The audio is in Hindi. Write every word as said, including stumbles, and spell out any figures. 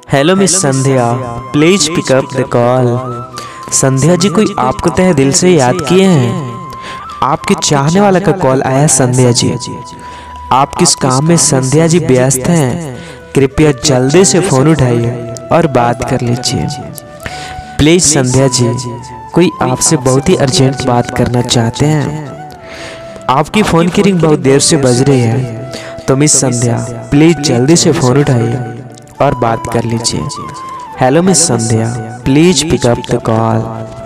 Hello miss Sandhya, please pick up the call. Sandhya ji, कोई आपको तहे दिल से याद किए हैं। आपके चाहने वाला का कॉल आया। संध्या जी, आप किस काम में संध्या जी व्यस्त हैं? कृपया जल्दी से फोन उठाइए और बात कर लीजिए प्लीज। संध्या जी, कोई आपसे बहुत ही अर्जेंट बात करना चाहते हैं। आपकी फोन की रिंग बहुत देर से बज रही है, तो मिस संध्या प्लीज जल्दी से फोन उठाइए और बात कर लीजिए। Hello miss Sandhya, please pick up the call.